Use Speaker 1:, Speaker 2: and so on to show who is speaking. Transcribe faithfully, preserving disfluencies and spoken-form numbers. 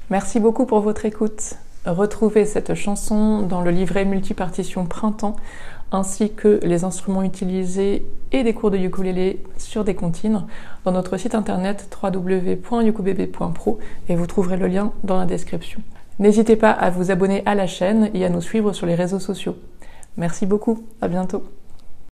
Speaker 1: Merci beaucoup pour votre écoute. Retrouvez cette chanson dans le livret multipartition Printemps, ainsi que les instruments utilisés et des cours de ukulélé sur des comptines dans notre site internet w w w point ukubebe point pro et vous trouverez le lien dans la description. N'hésitez pas à vous abonner à la chaîne et à nous suivre sur les réseaux sociaux. Merci beaucoup, à bientôt.